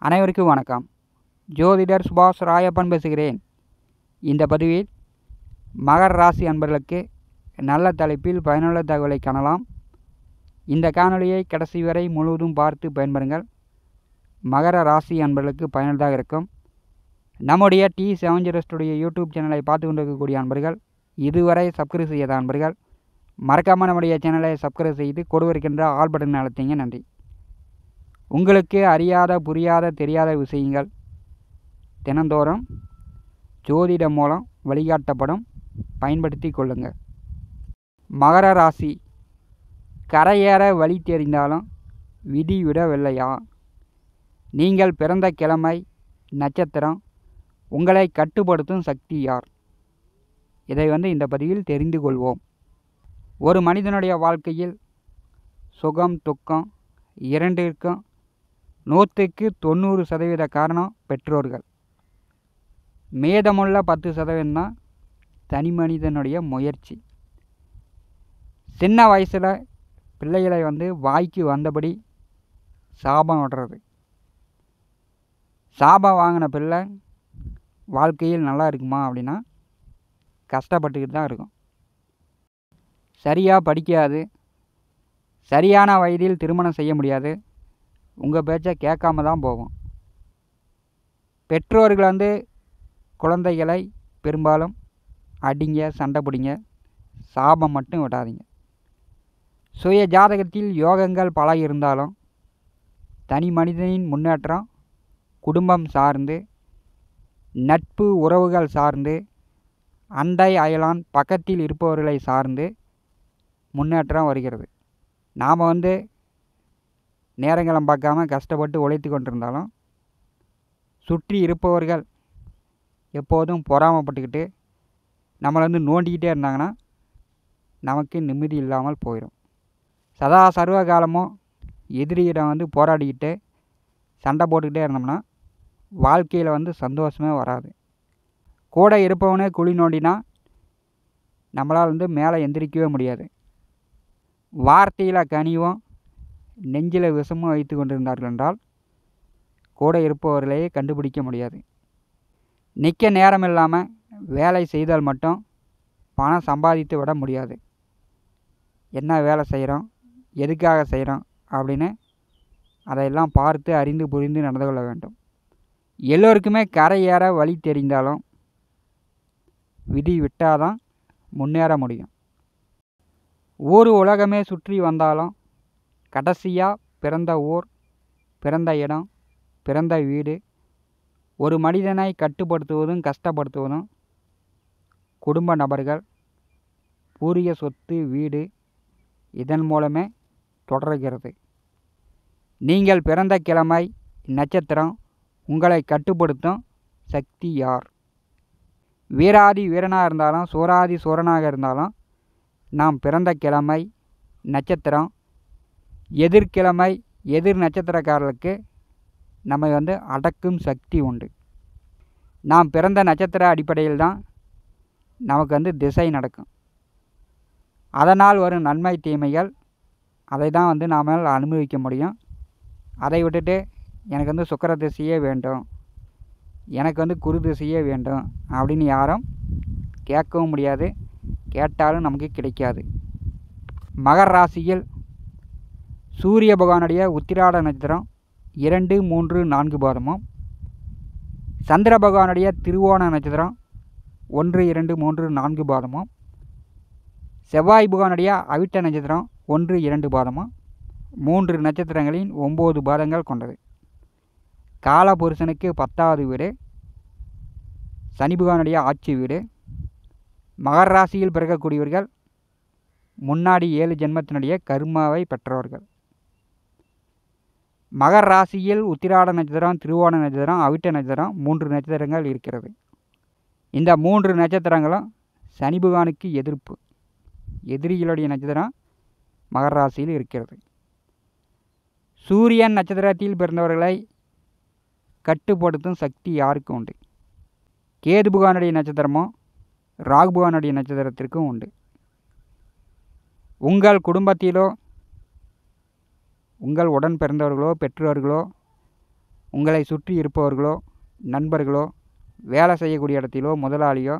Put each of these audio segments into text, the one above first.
அனைவருக்கும் வணக்கம். ஜோதிடர் சுபாஷ் ராயப்பன் பேசுகிறேன். இந்த பதிவில் மகர ராசி அன்பர்களுக்கு நல்ல தலைப்பில் பயனுள்ள தகவலை காணலாம். இந்த காணொலியை கடைசி வரை முழுவதும் பார்த்து பயன்பெறுங்கள். மகர ராசி அன்பர்களுக்கு பயனுள்ளதாக இருக்கும். நம்முடைய T70 ஸ்டுடியோ யூடியூப் சேனலை பார்த்து கொண்டிருக்கக்கூடிய அன்பர்கள், இதுவரை சப்ஸ்கிரைப் செய்யாத அன்பர்கள் மறக்காமல் நம்முடைய சேனலை சப்ஸ்கிரைப் செய்து கொடுவிருக்கின்ற ஆல் பட்டன் அழுத்திங்க. நன்றி. உங்களுக்கு அறியாத, புரியாத, தெரியாத விஷயங்கள் தினந்தோறும் ஜோதிடம் மூலம் வழிகாட்டப்படும். பயன்படுத்தி கொள்ளுங்கள். மகர ராசி, கரையேற வழி தெரிந்தாலும் விதி விடவில்லையா? நீங்கள் பிறந்த கிழமை, நட்சத்திரம், உங்களை கட்டுப்படுத்தும் சக்தி யார்? இதை இந்த பதிவில் தெரிந்து கொள்வோம். ஒரு மனிதனுடைய வாழ்க்கையில் சுகம் துக்கம் இரண்டிற்கும் 100% காரணம் பெற்றோர்கள். மீதமுள்ள 10% தான் தனி மனிதனுடைய முயற்சி. சின்ன வயசில் பிள்ளைகளை வாய்க்கு வந்தபடி சாபம் விடுறது. சாபம் வாங்கின பிள்ளை வாழ்க்கையில் நல்லா இருக்குமா அப்படின்னா கஷ்டப்பட்டுக்கிட்டு தான் இருக்கும். சரியாக படிக்காது, சரியான வயதில் திருமணம் செய்ய முடியாது, உங்கள் பேச்சை கேட்காம தான் போகும். பெற்றோர்கள் குழந்தைகளை பெரும்பாலும் அடிங்க, சண்டை பிடிங்க, சாபம் மட்டும் விடாதீங்க. சுய ஜாதகத்தில் யோகங்கள் பல இருந்தாலும் தனி மனிதனின் முன்னேற்றம் குடும்பம் சார்ந்து, நட்பு உறவுகள் சார்ந்து, அண்டை அயலான் பக்கத்தில் இருப்பவர்களை சார்ந்து முன்னேற்றம் வருகிறது. நாம் நேரங்களும் பார்க்காம கஷ்டப்பட்டு உழைத்து கொண்டிருந்தாலும் சுற்றி இருப்பவர்கள் எப்போதும் பொறாமப்பட்டுக்கிட்டு நம்மளை நோண்டிக்கிட்டே இருந்தாங்கன்னா நமக்கு நிம்மதி இல்லாமல் போயிடும். சதா சர்வ காலமும் எதிரியிடம் போராடிக்கிட்டு சண்டை போட்டுக்கிட்டே இருந்தோம்னா வாழ்க்கையில் சந்தோஷமே வராது. கூட இருப்பவனே குழி நோண்டினா நம்மளால் மேலே எந்திரிக்கவே முடியாது. வார்த்தையில் கனிவும் நெஞ்சில் விஷமும் வைத்து கொண்டிருந்தார்கள் என்றால் கூட இருப்பவர்களையே கண்டுபிடிக்க முடியாது. நிற்க நேரம் இல்லாமல் வேலை செய்தால் மட்டும் பணம் சம்பாதித்து விட முடியாது. என்ன வேலை செய்கிறோம், எதுக்காக செய்கிறோம் அப்படின்னு அதையெல்லாம் பார்த்து அறிந்து புரிந்து நடந்து கொள்ள வேண்டும். எல்லோருக்குமே கரையேற வழி தெரிந்தாலும் விதி விட்டால் தான் முன்னேற முடியும். ஊர் உலகமே சுற்றி வந்தாலும் கடைசியாக பிறந்த ஊர், பிறந்த இடம், பிறந்த வீடு, ஒரு மனிதனை கட்டுப்படுத்துவதும் கஷ்டப்படுத்துவதும் குடும்ப நபர்கள், பூரிய சொத்து, வீடு, இதன் மூலமே தொடர்கிறது. நீங்கள் பிறந்த கிழமை, நட்சத்திரம், உங்களை கட்டுப்படுத்தும் சக்தி யார்? வீராதி வீரனாக இருந்தாலும் சூராதி சூரனாக இருந்தாலும் நாம் பிறந்த கிழமை, நட்சத்திரம், எதிர்கிழமை, எதிர் நட்சத்திரக்காரர்களுக்கு நம்ம அடக்கும் சக்தி உண்டு. நாம் பிறந்த நட்சத்திர அடிப்படையில் தான் நமக்கு திசை நடக்கும். அதனால் வரும் நன்மை தீமைகள் அதை தான் நாம் அனுபவிக்க முடியும். அதை விட்டுட்டு எனக்கு சுக்கிர திசையே வேண்டும், எனக்கு குரு திசையே வேண்டும் அப்படின்னு யாரும் கேட்கவும் முடியாது. கேட்டாலும் நமக்கு கிடைக்காது. மகர ராசியில் சூரிய பகவானுடைய உத்திராட நட்சத்திரம் 2, 3, 4 பாதமும், சந்திர பகவானுடைய திருவோண நட்சத்திரம் 1, 2, 3, 4 பாதமும், செவ்வாய் பகவானுடைய அவிட்ட நட்சத்திரம் 1, 2 பாதமும் 3 நட்சத்திரங்களின் 9 பாதங்கள் கொண்டது. காலபுருஷனுக்கு 10வது வீடு, சனி பகவானுடைய ஆட்சி வீடு. மகர ராசியில் பிறக்கக்கூடியவர்கள் முன்னாடி 7 ஜென்மத்தினுடைய கர்மாவை பெற்றவர்கள். மகர ராசியில் உத்திராட நட்சத்திரம், திருவோண நட்சத்திரம், அவிட்ட நட்சத்திரம் 3 நட்சத்திரங்கள் இருக்கிறது. இந்த 3 நட்சத்திரங்களும் சனி பகவானுக்கு எதிர்ப்பு, எதிரிகளுடைய நட்சத்திரம் மகர ராசியில் இருக்கிறது. சூரியன் நட்சத்திரத்தில் பிறந்தவர்களை கட்டுப்படுத்தும் சக்தி யாருக்கு உண்டு? கேது பகவானுடைய நட்சத்திரமோ ராகு பகவானுடைய நட்சத்திரத்திற்கும் உண்டு. உங்கள் குடும்பத்திலோ உங்கள் உடன் பிறந்தவர்களோ பெற்றோர்களோ உங்களை சுற்றி இருப்பவர்களோ, நண்பர்களோ, வேலை செய்யக்கூடிய இடத்திலோ முதலாளியோ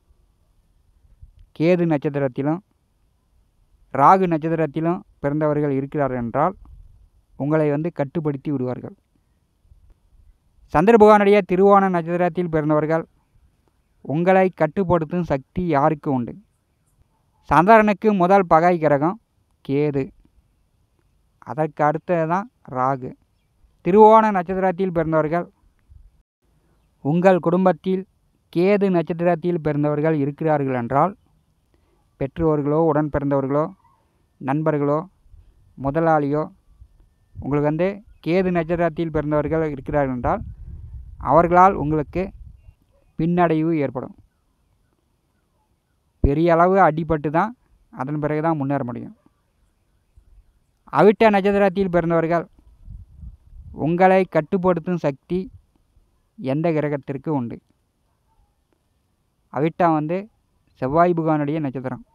கேது நட்சத்திரத்திலும் ராகு நட்சத்திரத்திலும் பிறந்தவர்கள் இருக்கிறார்கள் என்றால் உங்களை கட்டுப்படுத்தி விடுவார்கள். சந்திர பகவானுடைய திருவோண நட்சத்திரத்தில் பிறந்தவர்கள் உங்களை கட்டுப்படுத்தும் சக்தி யாருக்கு உண்டு? சந்திரனுக்கு முதல் பகை கிரகம் கேது, அதற்கு அடுத்தது தான் ராகு. திருவோண நட்சத்திரத்தில் பிறந்தவர்கள் உங்கள் குடும்பத்தில் கேது நட்சத்திரத்தில் பிறந்தவர்கள் இருக்கிறார்கள் என்றால் பெற்றோர்களோ, உடன் பிறந்தவர்களோ, நண்பர்களோ, முதலாளியோ உங்களுக்கு கேது நட்சத்திரத்தில் பிறந்தவர்கள் இருக்கிறார்கள் என்றால் அவர்களால் உங்களுக்கு பின்னடைவு ஏற்படும். பெரிய அளவு அடிபட்டு தான் அதன் பிறகு தான் முன்னேற முடியும். அவிட்ட நட்சத்திரத்தில் பிறந்தவர்கள் உங்களை கட்டுப்படுத்தும் சக்தி எந்த கிரகத்திற்கு உண்டு? அவிட்டம் செவ்வாய் பகவானுடைய நட்சத்திரம்.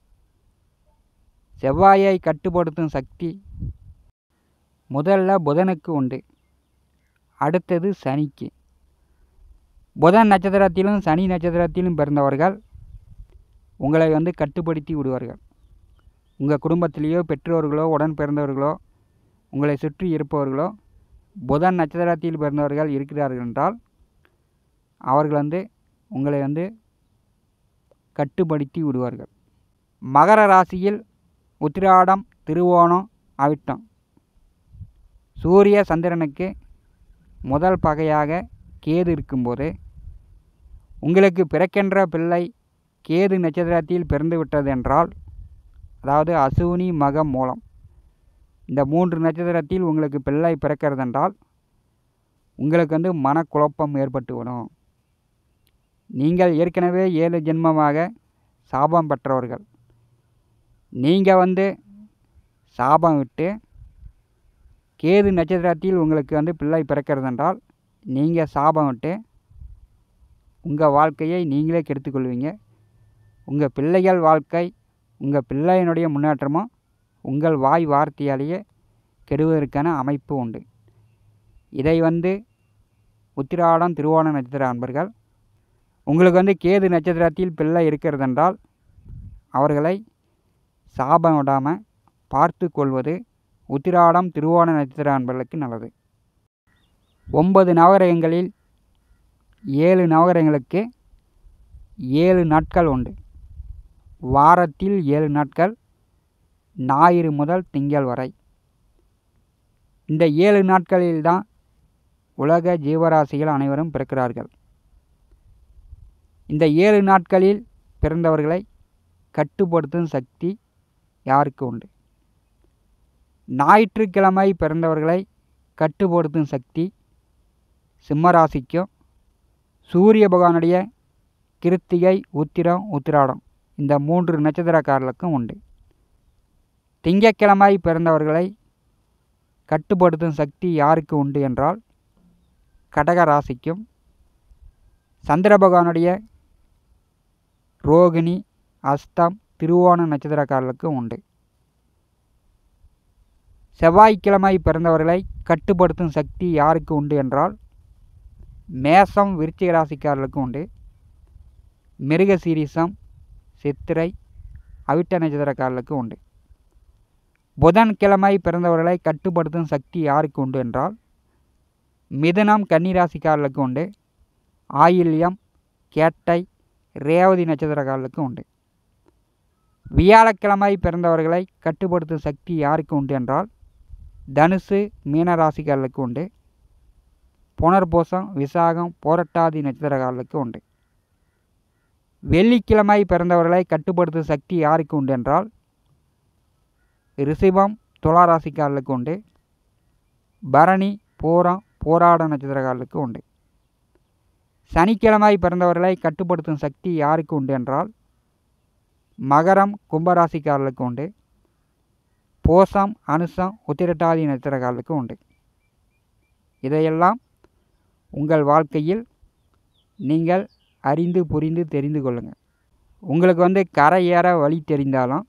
செவ்வாயை கட்டுப்படுத்தும் சக்தி முதல்ல புதனுக்கு உண்டு, அடுத்தது சனிக்கு. புதன் நட்சத்திரத்திலும் சனி நட்சத்திரத்திலும் பிறந்தவர்கள் உங்களை கட்டுப்படுத்தி விடுவார்கள். உங்கள் குடும்பத்திலேயோ பெற்றோர்களோ, உடன் பிறந்தவர்களோ, உங்களை சுற்றி இருப்பவர்களோ புதன் நட்சத்திரத்தில் பிறந்தவர்கள் இருக்கிறார்கள் என்றால் அவர்கள் உங்களை கட்டுப்படுத்தி விடுவார்கள். மகர ராசியில் உத்திராடம், திருவோணம், அவிட்டம். சூரிய சந்திரனுக்கு முதல் பகையாக கேது இருக்கும்போது உங்களுக்கு பிறக்கின்ற பிள்ளை கேது நட்சத்திரத்தில் பிறந்து விட்டது என்றால், அதாவது அசுவினி, மகம், மூலம் இந்த 3 நட்சத்திரத்தில் உங்களுக்கு பிள்ளை பிறக்கிறது என்றால் உங்களுக்கு மனக்குழப்பம் ஏற்பட்டுவிடும். நீங்கள் ஏற்கனவே 7 ஜென்மமாக சாபம் பெற்றவர்கள். நீங்கள் சாபம் விட்டு கேது நட்சத்திரத்தில் உங்களுக்கு பிள்ளை பிறக்கிறது என்றால் நீங்கள் சாபம் விட்டு உங்கள் வாழ்க்கையை நீங்களே கெடுத்துக்கொள்வீங்க. உங்கள் பிள்ளைகள் வாழ்க்கை, உங்கள் பிள்ளையினுடைய முன்னேற்றமும் உங்கள் வாய் வார்த்தையாலேயே கெடுவதற்கான அமைப்பு உண்டு. இதை உத்திராடம், திருவோண நட்சத்திர அன்பர்கள் உங்களுக்கு கேது நட்சத்திரத்தில் பிள்ளை இருக்கிறது என்றால் அவர்களை சாபம் விடாமல் பார்த்து கொள்வது உத்திராடம், திருவோண நட்சத்திர அன்பர்களுக்கு நல்லது. 9 நவகிரகங்களில் 7 நவகிரகங்களுக்கு 7 நாட்கள் உண்டு. வாரத்தில் 7 நாட்கள், ஞாயிறு முதல் திங்கள் வரை. இந்த 7 நாட்களில்தான் உலக ஜீவராசிகள் அனைவரும் பிறக்கிறார்கள். இந்த 7 நாட்களில் பிறந்தவர்களை கட்டுப்படுத்தும் சக்தி யாருக்கு உண்டு? ஞாயிற்றுக்கிழமை பிறந்தவர்களை கட்டுப்படுத்தும் சக்தி சிம்மராசிக்கும், சூரிய பகவானுடைய கிருத்திகை, உத்திரம், உத்திராடம் இந்த 3 நட்சத்திரக்காரர்களுக்கும் உண்டு. திங்கட்கிழமை பிறந்தவர்களை கட்டுப்படுத்தும் சக்தி யாருக்கு உண்டு என்றால் கடக ராசிக்கும், சந்திர பகவானுடைய ரோகிணி, அஸ்தம், திருவோண நட்சத்திரக்காரர்களுக்கும் உண்டு. செவ்வாய்க்கிழமை பிறந்தவர்களை கட்டுப்படுத்தும் சக்தி யாருக்கு உண்டு என்றால் மேசம், விருச்சிக ராசிக்காரர்களுக்கு உண்டு. மிருகசீரிசம், சித்திரை, அவிட்ட நட்சத்திரக்காரர்களுக்கு உண்டு. புதன்கிழமை பிறந்தவர்களை கட்டுப்படுத்தும் சக்தி யாருக்கு உண்டு என்றால் மிதுனம், கன்னிராசிக்காரர்களுக்கு உண்டு. ஆயில்யம், கேட்டை, ரேவதி நட்சத்திரக்காரர்களுக்கு உண்டு. வியாழக்கிழமை பிறந்தவர்களை கட்டுப்படுத்தும் சக்தி யாருக்கு உண்டு என்றால் தனுசு, மீனராசிக்காரர்களுக்கு உண்டு. புனர்பூசம், விசாகம், புரட்டாதி நட்சத்திரக்காரர்களுக்கு உண்டு. வெள்ளிக்கிழமை பிறந்தவர்களை கட்டுப்படுத்தும் சக்தி யாருக்கு உண்டு என்றால் ரிஷபம், துளாராசிக்காரர்களுக்கு உண்டு. பரணி, பூரம், போராட நட்சத்திரக்காரர்களுக்கு உண்டு. சனிக்கிழமை பிறந்தவர்களை கட்டுப்படுத்தும் சக்தி யாருக்கு உண்டு என்றால் மகரம், கும்பராசிக்காரர்களுக்கு உண்டு. பூசம், அனுசம், உத்திரட்டாதி நட்சத்திரக்காரர்களுக்கு உண்டு. இதையெல்லாம் உங்கள் வாழ்க்கையில் நீங்கள் அறிந்து புரிந்து தெரிந்து கொள்ளுங்கள். உங்களுக்கு கரை ஏற வழி தெரிந்தாலும்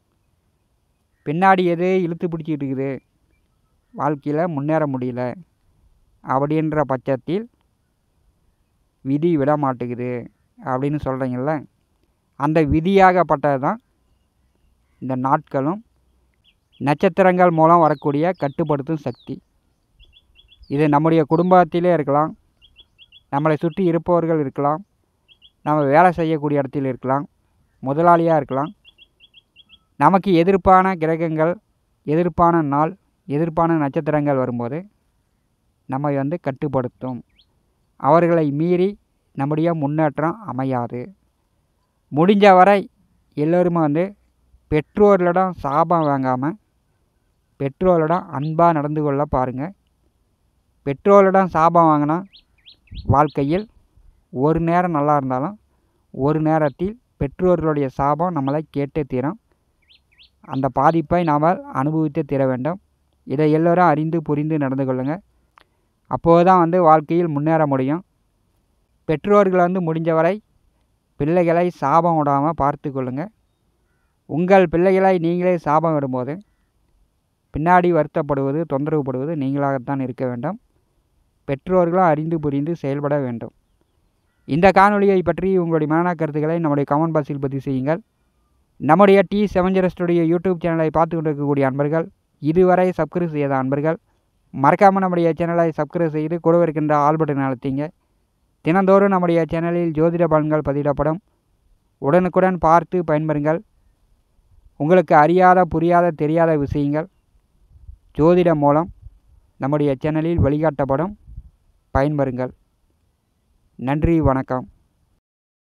பின்னாடி எது இழுத்து பிடிச்சிட்டு இருக்குது, வாழ்க்கையில் முன்னேற முடியல அப்படின்ற பட்சத்தில் விதி விட மாட்டேங்குது அப்படின்னு சொல்கிறீங்கள, அந்த விதியாகப்பட்டது தான் இந்த நாட்களும் நட்சத்திரங்கள் மூலம் வரக்கூடிய கட்டுப்படுத்தும் சக்தி. இது நம்முடைய குடும்பத்திலே இருக்கலாம், நம்மளை சுற்றி இருப்பவர்கள் இருக்கலாம், நம்ம வேலை செய்யக்கூடிய இடத்தில் இருக்கலாம், முதலாளியாக இருக்கலாம். நமக்கு எதிர்ப்பான கிரகங்கள், எதிர்ப்பான நாள், எதிர்ப்பான நட்சத்திரங்கள் வரும்போது நம்மை கட்டுப்படுத்தும். அவர்களை மீறி நம்முடைய முன்னேற்றம் அமையாது. முடிஞ்ச வரை எல்லோருமே பெற்றோர்களிடம் சாபம் வாங்காமல் பெற்றோர்களிடம் அன்பாக நடந்து கொள்ள பாருங்கள். பெற்றோர்களிடம் சாபம் வாங்கினா வாழ்க்கையில் ஒரு நேரம் நல்லா இருந்தாலும் ஒரு நேரத்தில் பெற்றோர்களுடைய சாபம் நம்மளை கேட்டே தீரும். அந்த பாதிப்பை நாம் அனுபவித்து தீர வேண்டும். இதை எல்லோரும் அறிந்து புரிந்து நடந்து கொள்ளுங்கள். அப்போது தான் வாழ்க்கையில் முன்னேற முடியும். பெற்றோர்கள் முடிஞ்ச வரை பிள்ளைகளை சாபம் விடாமல் பார்த்து கொள்ளுங்கள். உங்கள் பிள்ளைகளை நீங்களே சாபம் விடும்போது பின்னாடி வருத்தப்படுவது, தொந்தரவுப்படுவது நீங்களாகத்தான் இருக்க வேண்டும். பெற்றோர்களும் அறிந்து புரிந்து செயல்பட வேண்டும். இந்த காணொலியை பற்றி உங்களுடைய மன கருத்துக்களை நம்முடைய கமெண்ட் பாக்ஸில் பதிவு செய்யுங்கள். நம்முடைய T7 ஸ்டுடியோ யூடியூப் சேனலை பார்த்து கொண்டிருக்கக்கூடிய அன்பர்கள், இதுவரை சப்ஸ்கிரைப் செய்யாத அன்பர்கள் மறக்காமல் நம்முடைய சேனலை சப்ஸ்கிரைப் செய்து கூட இருக்கின்ற ஆல் பட்டன் அழுத்திங்க. தினந்தோறும் நம்முடைய சேனலில் ஜோதிட பலன்கள் பதிவிடப்படும். உடனுக்குடன் பார்த்து பயன்பெறுங்கள். உங்களுக்கு அறியாத, புரியாத, தெரியாத விஷயங்கள் ஜோதிடம் மூலம் நம்முடைய சேனலில் வழிகாட்டப்படும். பயன்பெறுங்கள். நன்றி, வணக்கம்.